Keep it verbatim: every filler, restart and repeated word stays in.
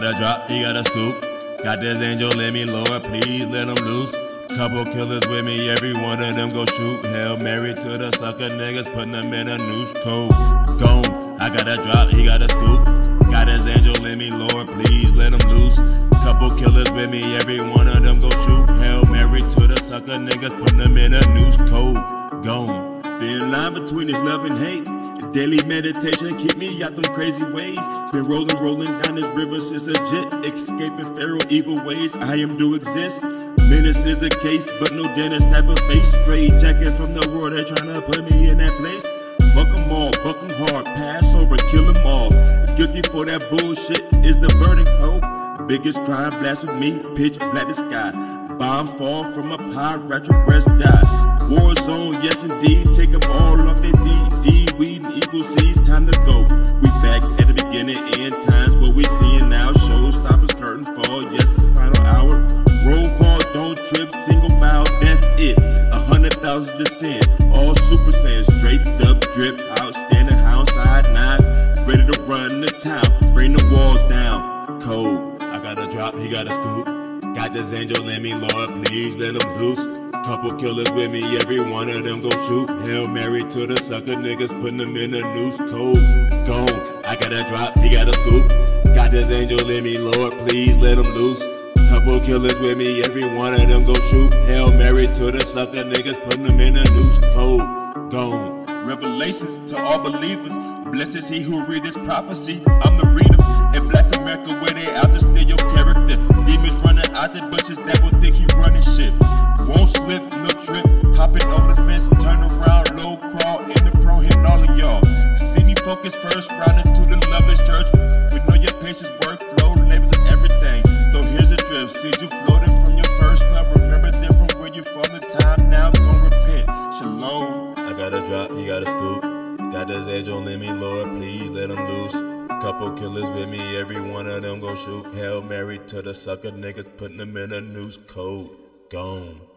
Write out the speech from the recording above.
got a drop, he got a scoop. Got this angel in me, Lord, please let him loose. Couple killers with me, every one of them go shoot. Hail Mary to the sucker niggas, putting them in a noose code. Gone, I got a drop, he got a scoop. Got his angel in me, Lord, please let him loose. Couple killers with me, every one of them go shoot. Hail Mary to the sucker niggas, putting them in a noose code. Gone. Thin line between his love and hate. Daily meditation keep me out them crazy ways. Been rolling, rolling down this river since a jet. Escaping pharaoh evil ways, I am do exist. Menace is the case, but no dentist type of face. Straight jacket from the world, they tryna put me in that place. Fuck them all, buck them hard, pass over, kill them all. Guilty for that bullshit is the verdict, ho. Biggest crime, blast with me, pitch black the sky. Bombs fall from a pie, retrogress die. War zone, yes indeed, take them all off their feet. D, weed, and equal C's, time to go. We back at the beginning, end times, what we seeing now. Showstoppers, curtain fall, yes it's final hour. Roll call, don't trip, single file, that's it. A hundred thousand descend, all super saiyan, straight up drip, outstanding, house side nine, ready to run the town, bring the walls down. Cold, I got a drop, he got a scoop. Got this angel in me, Lord, please let him loose. Couple killers with me, every one of them go shoot. Hail Mary to the sucker niggas, putting them in a noose code. Gone, I got a drop, he got a scoop. Got this angel in me, Lord, please let him loose. Couple killers with me, every one of them go shoot. Hail Mary to the sucker niggas, putting them in a noose code. Gone. Revelations to all believers. Blessed is he who read this prophecy. I'm the reader. In Black America, where they out to steal your character. Demons running out the bushes that will think he running shit. Won't slip, no trip. Hopping over the fence, turn around, low crawl in the pro, hitting all of y'all. See me focus first, round into the loveless church. We know your patience, workflow, labels and everything. So here's a drip, see you floating from your first love. Remember them from where you from, the time now, don't repent. Shalom. I got a drop, he got a scoop. Got this angel in me, Lord, please let him loose. Couple killers with me, every one of them go shoot. Hail Mary to the sucker niggas, putting them in a noose code. Gone.